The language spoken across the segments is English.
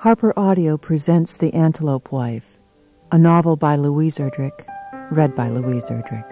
Harper Audio presents The Antelope Wife, a novel by Louise Erdrich, read by Louise Erdrich.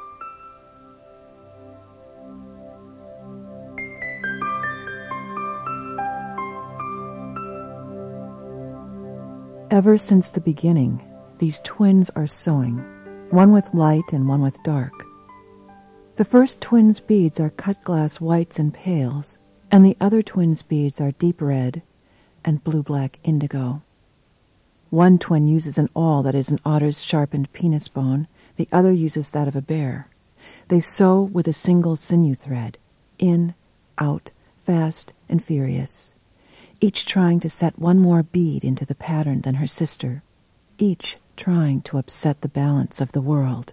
Ever since the beginning, these twins are sewing, one with light and one with dark. The first twins' beads are cut-glass whites and pales, and the other twins' beads are deep red and blue-black indigo. One twin uses an awl that is an otter's sharpened penis bone, the other uses that of a bear. They sew with a single sinew thread, in, out, fast and furious, each trying to set one more bead into the pattern than her sister, each trying to upset the balance of the world.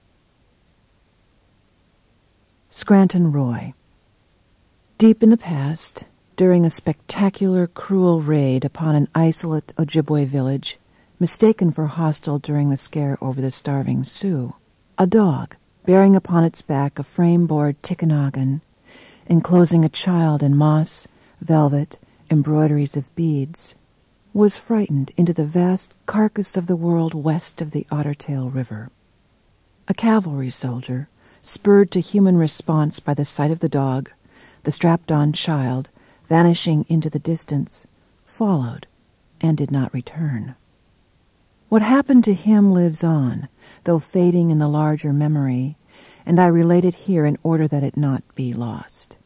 Scranton Roy. Deep in the past, during a spectacular, cruel raid upon an isolate Ojibwe village, mistaken for hostile during the scare over the starving Sioux, a dog, bearing upon its back a frame-board tikanogan, enclosing a child in moss, velvet, embroideries of beads, was frightened into the vast carcass of the world west of the Ottertail River. A cavalry soldier, spurred to human response by the sight of the dog, the strapped-on child, vanishing into the distance, followed and did not return. What happened to him lives on, though fading in the larger memory, and I relate it here in order that it not be lost.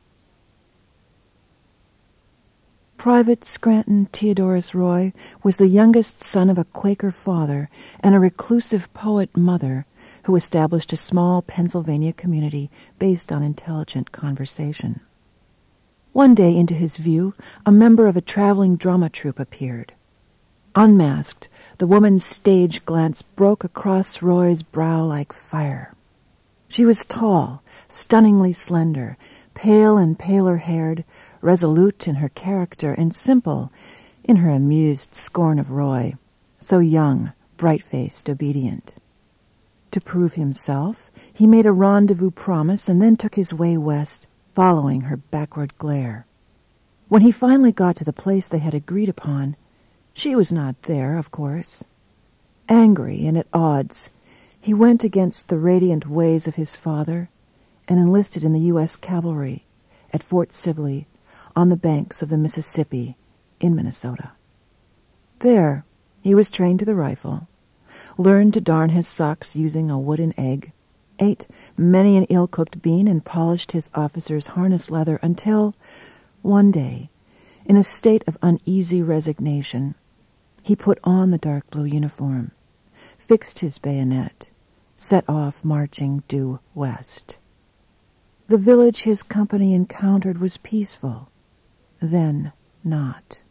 Private Scranton Theodorus Roy was the youngest son of a Quaker father and a reclusive poet mother who established a small Pennsylvania community based on intelligent conversation. One day into his view, a member of a traveling drama troupe appeared. Unmasked, the woman's stage glance broke across Roy's brow like fire. She was tall, stunningly slender, pale and paler-haired, resolute in her character and simple in her amused scorn of Roy, so young, bright-faced, obedient. To prove himself, he made a rendezvous promise and then took his way west, following her backward glare. When he finally got to the place they had agreed upon, she was not there, of course. Angry and at odds, he went against the radiant ways of his father and enlisted in the U.S. Cavalry at Fort Sibley on the banks of the Mississippi in Minnesota. There, he was trained to the rifle, learned to darn his socks using a wooden egg, ate many an ill-cooked bean, and polished his officer's harness leather until, one day, in a state of uneasy resignation, he put on the dark blue uniform, fixed his bayonet, set off marching due west. The village his company encountered was peaceful, then not.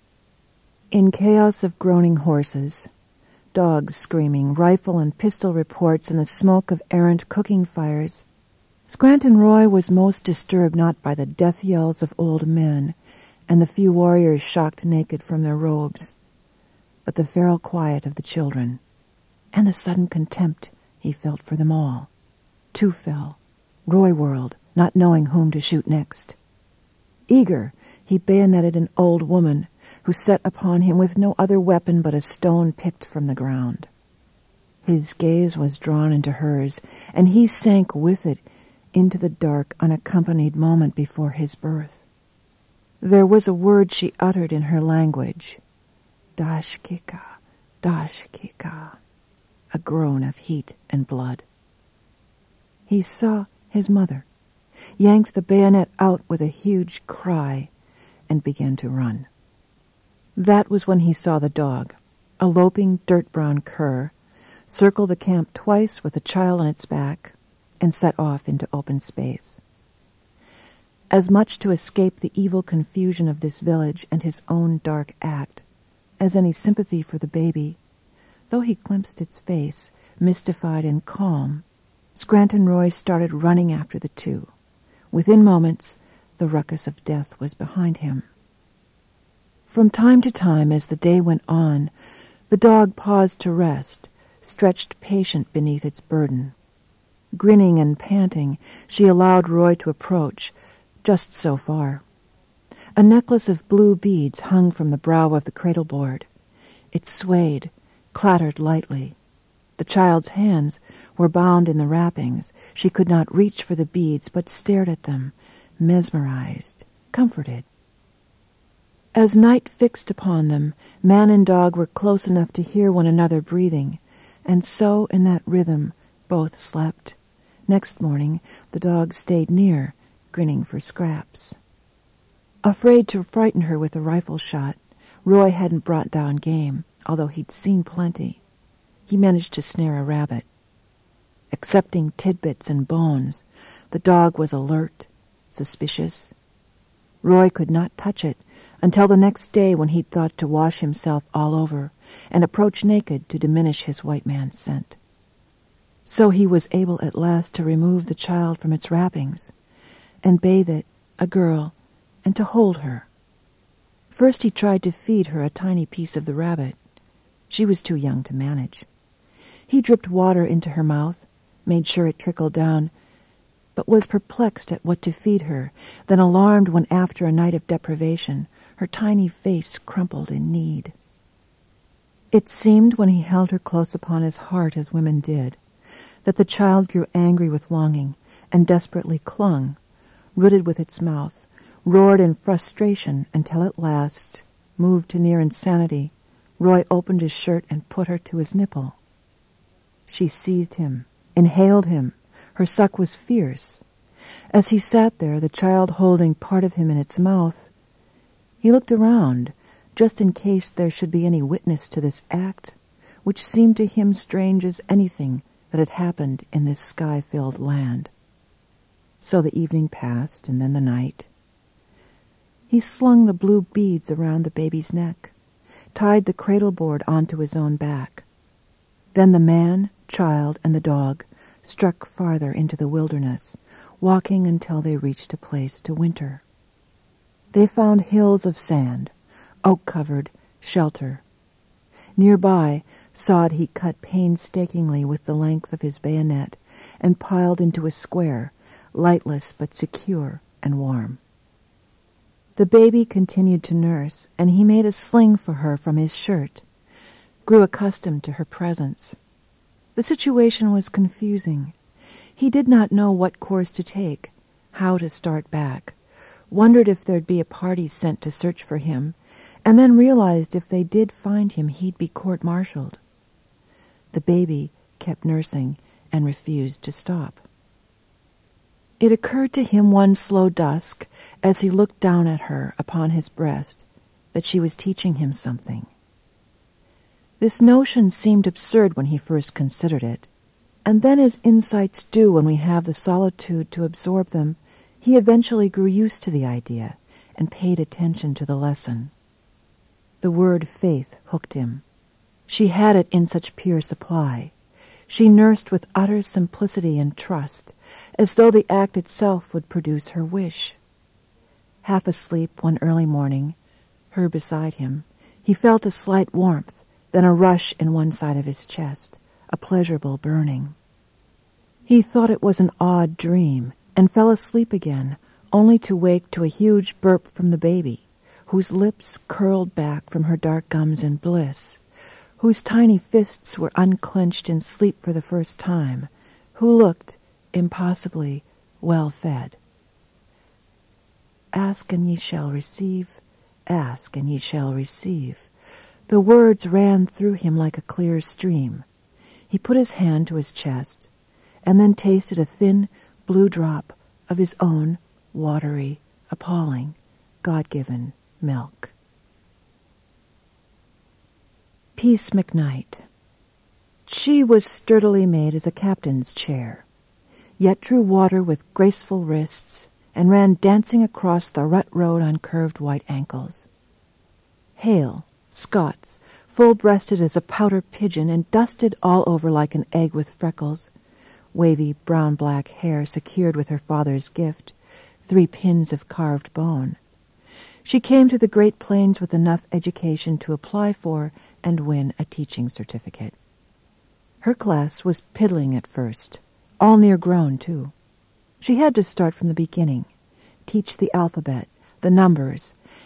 In chaos of groaning horses, dogs screaming, rifle and pistol reports, and the smoke of errant cooking fires, Scranton Roy was most disturbed not by the death yells of old men and the few warriors shocked naked from their robes, but the feral quiet of the children, and the sudden contempt he felt for them all. Two fell, Roy whirled, not knowing whom to shoot next. Eager, he bayoneted an old woman who set upon him with no other weapon but a stone picked from the ground. His gaze was drawn into hers, and he sank with it into the dark, unaccompanied moment before his birth. There was a word she uttered in her language, dashkika, dashkika, a groan of heat and blood. He saw his mother, yanked the bayonet out with a huge cry, and began to run. That was when he saw the dog, a loping dirt-brown cur, circle the camp twice with a child on its back, and set off into open space. As much to escape the evil confusion of this village and his own dark act as any sympathy for the baby, though he glimpsed its face, mystified and calm, Scranton Roy started running after the two. Within moments, the ruckus of death was behind him. From time to time, as the day went on, the dog paused to rest, stretched patient beneath its burden. Grinning and panting, she allowed Roy to approach, just so far. A necklace of blue beads hung from the brow of the cradleboard. It swayed, clattered lightly. The child's hands were bound in the wrappings. She could not reach for the beads, but stared at them, mesmerized, comforted. As night fixed upon them, man and dog were close enough to hear one another breathing, and so in that rhythm both slept. Next morning the dog stayed near, grinning for scraps. Afraid to frighten her with a rifle shot, Roy hadn't brought down game, although he'd seen plenty. He managed to snare a rabbit. Accepting tidbits and bones, the dog was alert, suspicious. Roy could not touch it until the next day, when he'd thought to wash himself all over and approach naked to diminish his white man's scent. So he was able at last to remove the child from its wrappings and bathe it, a girl, and to hold her. First he tried to feed her a tiny piece of the rabbit. She was too young to manage. He dripped water into her mouth, made sure it trickled down, but was perplexed at what to feed her, then alarmed when, after a night of deprivation, her tiny face crumpled in need. It seemed, when he held her close upon his heart as women did, that the child grew angry with longing and desperately clung, rooted with its mouth, roared in frustration until at last, moved to near insanity, Roy opened his shirt and put her to his nipple. She seized him, inhaled him. Her suck was fierce. As he sat there, the child holding part of him in its mouth, he looked around, just in case there should be any witness to this act, which seemed to him strange as anything that had happened in this sky-filled land. So the evening passed, and then the night. He slung the blue beads around the baby's neck, tied the cradleboard onto his own back. Then the man, child, and the dog struck farther into the wilderness, walking until they reached a place to winter. They found hills of sand, oak-covered, shelter. Nearby, sod he cut painstakingly with the length of his bayonet and piled into a square, lightless but secure and warm. The baby continued to nurse, and he made a sling for her from his shirt, grew accustomed to her presence. The situation was confusing. He did not know what course to take, how to start back, wondered if there'd be a party sent to search for him, and then realized if they did find him, he'd be court-martialed. The baby kept nursing and refused to stop. It occurred to him one slow dusk, as he looked down at her upon his breast, that she was teaching him something. This notion seemed absurd when he first considered it, and then, as insights do when we have the solitude to absorb them, he eventually grew used to the idea and paid attention to the lesson. The word faith hooked him. She had it in such pure supply. She nursed with utter simplicity and trust, as though the act itself would produce her wish. Half asleep one early morning, her beside him, he felt a slight warmth, then a rush in one side of his chest, a pleasurable burning. He thought it was an odd dream, and fell asleep again, only to wake to a huge burp from the baby, whose lips curled back from her dark gums in bliss, whose tiny fists were unclenched in sleep for the first time, who looked, impossibly, well-fed. Ask and ye shall receive, ask and ye shall receive. The words ran through him like a clear stream. He put his hand to his chest, and then tasted a thin blue drop of his own watery, appalling, God-given milk. Peace McKnight. She was sturdily made as a captain's chair, yet drew water with graceful wrists and ran dancing across the rut road on curved white ankles. Hale, Scots, full-breasted as a pouter pigeon and dusted all over like an egg with freckles, wavy brown-black hair secured with her father's gift, 3 pins of carved bone. She came to the Great Plains with enough education to apply for and win a teaching certificate. Her class was piddling at first, all near-grown, too. She had to start from the beginning, teach the alphabet, the numbers,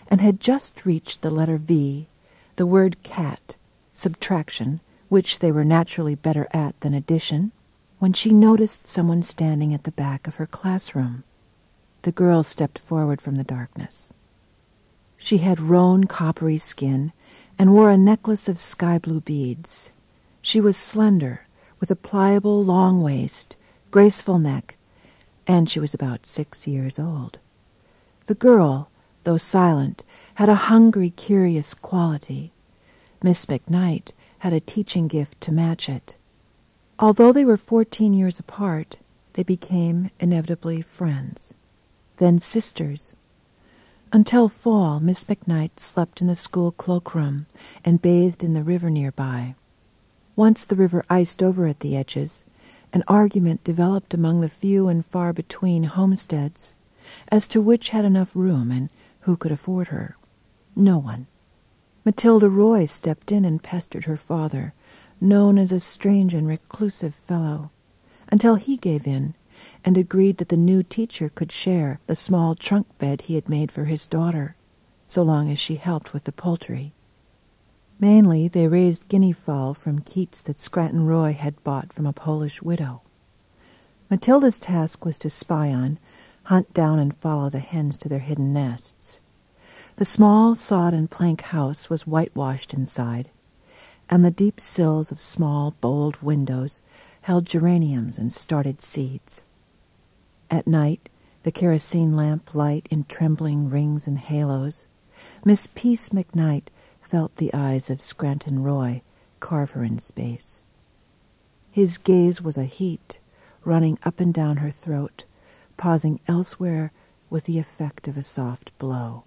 and had just reached the letter V, the word cat, subtraction, which they were naturally better at than addition, when she noticed someone standing at the back of her classroom. The girl stepped forward from the darkness. She had roan coppery skin and wore a necklace of sky-blue beads. She was slender, with a pliable long waist, graceful neck, and she was about 6 years old. The girl, though silent, had a hungry, curious quality. Miss McKnight had a teaching gift to match it. Although they were 14 years apart, they became inevitably friends, then sisters. Until fall, Miss McKnight slept in the school cloakroom and bathed in the river nearby. Once the river iced over at the edges, an argument developed among the few and far between homesteads as to which had enough room and who could afford her. No one. Matilda Roy stepped in and pestered her father, known as a strange and reclusive fellow, until he gave in and agreed that the new teacher could share the small trunk bed he had made for his daughter, so long as she helped with the poultry. Mainly they raised guinea fowl from keats that Scranton Roy had bought from a Polish widow. Matilda's task was to spy on, hunt down and follow the hens to their hidden nests. The small sod and plank house was whitewashed inside, and the deep sills of small, bold windows held geraniums and started seeds. At night, the kerosene lamp light in trembling rings and halos, Miss Peace McKnight felt the eyes of Scranton Roy carve her in space. His gaze was a heat running up and down her throat, pausing elsewhere with the effect of a soft blow.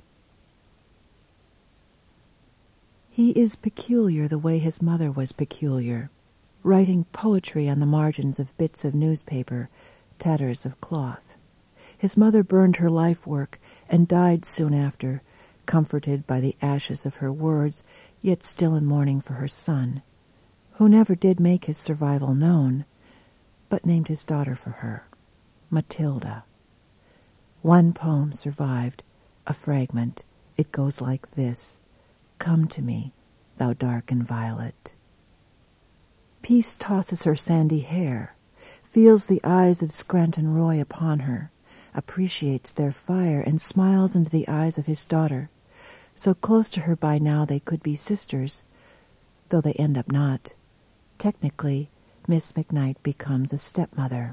He is peculiar the way his mother was peculiar, writing poetry on the margins of bits of newspaper, tatters of cloth. His mother burned her life work and died soon after, comforted by the ashes of her words, yet still in mourning for her son, who never did make his survival known, but named his daughter for her, Matilda. One poem survived, a fragment. It goes like this: "Come to me, thou dark and violet." Peace tosses her sandy hair, feels the eyes of Scranton Roy upon her, appreciates their fire, and smiles into the eyes of his daughter, so close to her by now they could be sisters, though they end up not. Technically, Miss McKnight becomes a stepmother.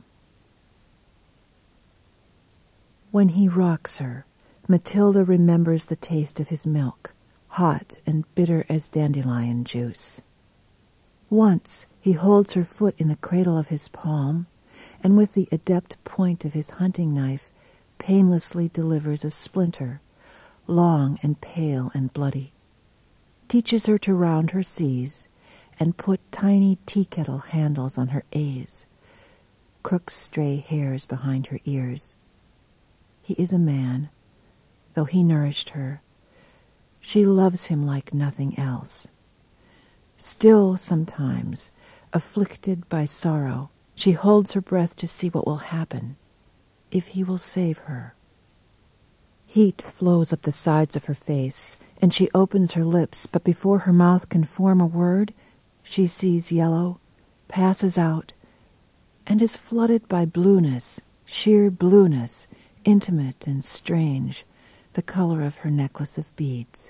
When he rocks her, Matilda remembers the taste of his milk, hot and bitter as dandelion juice. Once he holds her foot in the cradle of his palm, and with the adept point of his hunting knife painlessly delivers a splinter, long and pale and bloody. Teaches her to round her C's and put tiny tea-kettle handles on her A's, crooks stray hairs behind her ears. He is a man, though he nourished her. She loves him like nothing else. Still, sometimes, afflicted by sorrow, she holds her breath to see what will happen, if he will save her. Heat flows up the sides of her face, and she opens her lips, but before her mouth can form a word, she sees yellow, passes out, and is flooded by blueness, sheer blueness, intimate and strange, the color of her necklace of beads.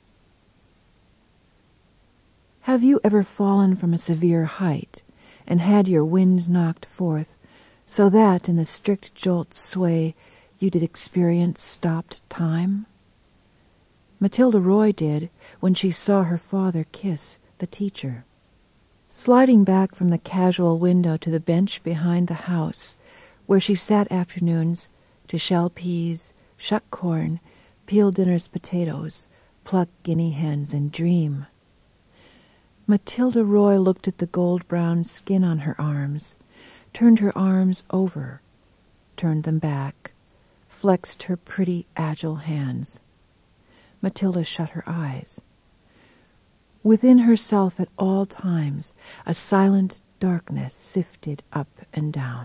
Have you ever fallen from a severe height and had your wind knocked forth, so that in the strict jolt's sway you did experience stopped time? Matilda Roy did when she saw her father kiss the teacher. Sliding back from the casual window to the bench behind the house, where she sat afternoons to shell peas, shuck corn, peel dinner's potatoes, pluck guinea hens, and dream. Matilda Roy looked at the gold-brown skin on her arms, turned her arms over, turned them back, flexed her pretty, agile hands. Matilda shut her eyes. Within herself at all times, a silent darkness sifted up and down.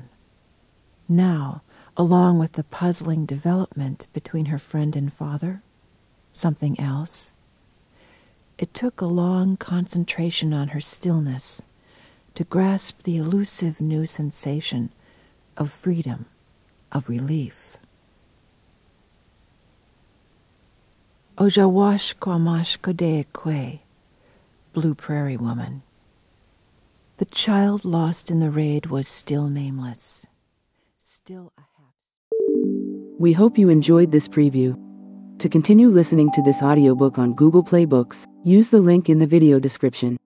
Now, along with the puzzling development between her friend and father, something else. It took a long concentration on her stillness to grasp the elusive new sensation of freedom, of relief. Ojawash kwamash kodekwe, Blue Prairie Woman. The child lost in the raid was still nameless, still a half. We hope you enjoyed this preview. To continue listening to this audiobook on Google Play Books, use the link in the video description.